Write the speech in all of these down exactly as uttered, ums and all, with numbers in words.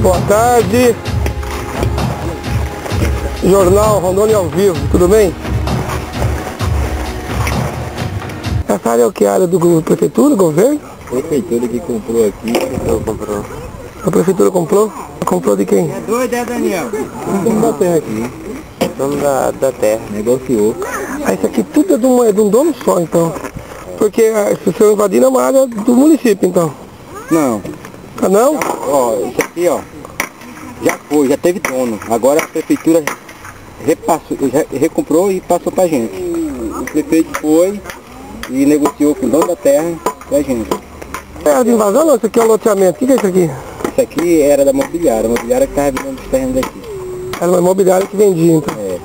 Boa tarde. Jornal Rondônia ao vivo, tudo bem? Essa área é o que? A área do prefeitura, governo? Prefeitura que comprou aqui, comprou. A prefeitura comprou? Comprou de quem? É doido, é, Daniel? O dono da terra aqui. O dono da, da terra. Negociou. Ah, isso aqui tudo é de um, é de um dono só, então. Porque ah, se você invadir é uma área do município, então. Não. Ah, não? Ó, isso aqui, ó, já foi, já teve dono. Agora a prefeitura repassou, já recomprou e passou pra gente. O prefeito foi e negociou com o dono da terra pra gente. É área de invasão não? Isso aqui é um loteamento. O que, que é isso aqui? Isso aqui era da mobiliária, a mobiliária que estava vendendo os terrenos daqui. Era uma imobiliária que vendia, então. É.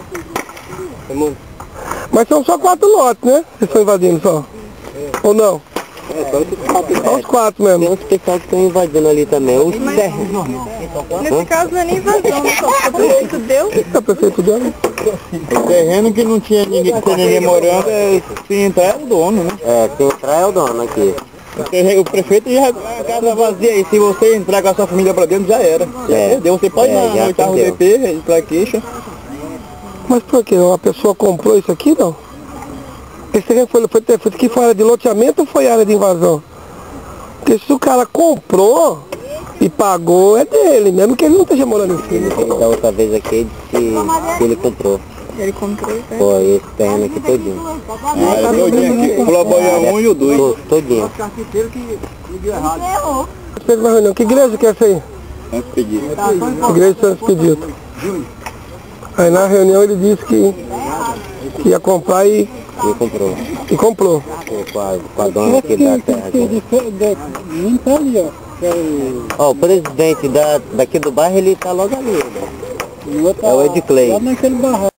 Mas são só quatro lotes, né? Vocês estão invadindo só? É. Ou não? É, só esses quatro. Só os quatro mesmo. Tem uns pessoal que estão invadindo ali também, os terrenos. Nesse caso não é nem invasão, só o prefeito deu. O que a prefeito deu? O terreno que não tinha ninguém, que tinha ninguém morando, é, se entrar é o dono, né? É, se entrar é o dono aqui. Porque o prefeito já a casa vazia aí, se você entrar com a sua família pra dentro já era. Já é. Perdeu, você pode ir é, na oitavo D P, registrar queixa. Mas por quê? A pessoa comprou isso aqui, não? Esse terreno foi, foi, foi, que foi área de loteamento ou foi área de invasão? Porque se o cara comprou e pagou, é dele, mesmo que ele não esteja morando em cima. Da outra vez aqui ele disse que ele comprou. Ele comprou, né? Foi esse terreno aqui todinho. Ah, é todinho aqui, pulou a boia um e o dois. Todinho. Fez uma reunião. Que igreja que é essa aí? Santo Expedito. Igreja de Santo Expedito. Aí na reunião ele disse que, que ia comprar e... E comprou. E comprou. Com a, com a dona aqui da terra. Aqui. Ó, o presidente da, daqui do bairro, ele tá logo ali. Né? É o Edclay.